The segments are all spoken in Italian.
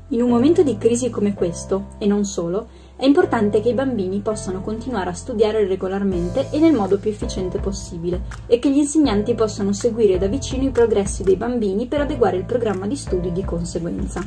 In un momento di crisi come questo, e non solo, è importante che i bambini possano continuare a studiare regolarmente e nel modo più efficiente possibile e che gli insegnanti possano seguire da vicino i progressi dei bambini per adeguare il programma di studi di conseguenza.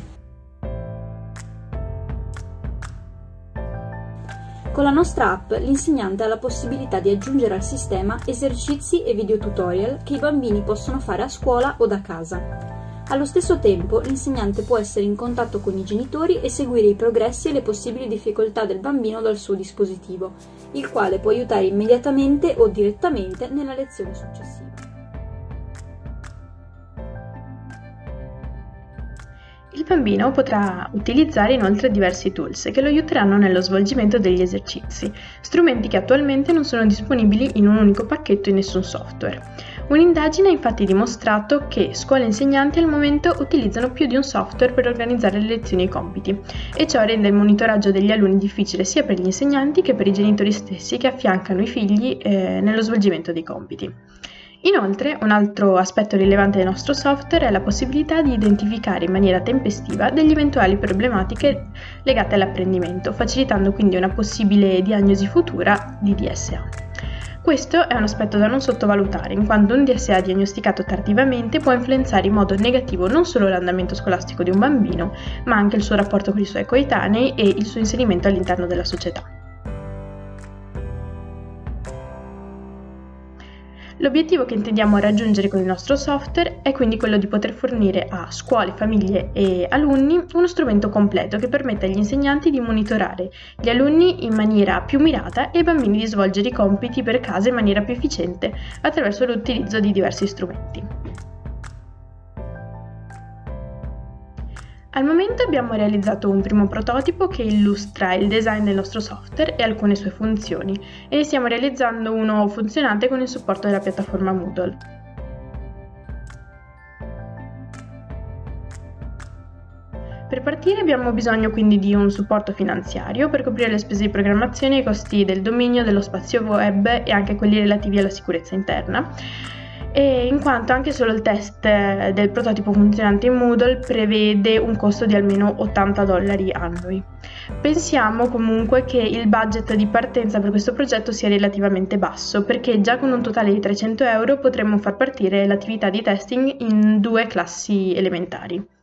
Con la nostra app, l'insegnante ha la possibilità di aggiungere al sistema esercizi e video tutorial che i bambini possono fare a scuola o da casa. Allo stesso tempo, l'insegnante può essere in contatto con i genitori e seguire i progressi e le possibili difficoltà del bambino dal suo dispositivo, il quale può aiutare immediatamente o direttamente nella lezione successiva. Il bambino potrà utilizzare inoltre diversi tools che lo aiuteranno nello svolgimento degli esercizi, strumenti che attualmente non sono disponibili in un unico pacchetto in nessun software. Un'indagine ha infatti dimostrato che scuole e insegnanti al momento utilizzano più di un software per organizzare le lezioni e i compiti, e ciò rende il monitoraggio degli alunni difficile sia per gli insegnanti che per i genitori stessi che affiancano i figli nello svolgimento dei compiti. Inoltre, un altro aspetto rilevante del nostro software è la possibilità di identificare in maniera tempestiva degli eventuali problematiche legate all'apprendimento, facilitando quindi una possibile diagnosi futura di DSA. Questo è un aspetto da non sottovalutare, in quanto un DSA diagnosticato tardivamente può influenzare in modo negativo non solo l'andamento scolastico di un bambino, ma anche il suo rapporto con i suoi coetanei e il suo inserimento all'interno della società. L'obiettivo che intendiamo raggiungere con il nostro software è quindi quello di poter fornire a scuole, famiglie e alunni uno strumento completo che permetta agli insegnanti di monitorare gli alunni in maniera più mirata e ai bambini di svolgere i compiti per casa in maniera più efficiente attraverso l'utilizzo di diversi strumenti. Al momento abbiamo realizzato un primo prototipo che illustra il design del nostro software e alcune sue funzioni, e ne stiamo realizzando uno funzionante con il supporto della piattaforma Moodle. Per partire abbiamo bisogno quindi di un supporto finanziario per coprire le spese di programmazione e i costi del dominio, dello spazio web e anche quelli relativi alla sicurezza interna. E in quanto anche solo il test del prototipo funzionante in Moodle prevede un costo di almeno $80 annui. Pensiamo comunque che il budget di partenza per questo progetto sia relativamente basso, perché già con un totale di €300 potremmo far partire l'attività di testing in 2 classi elementari.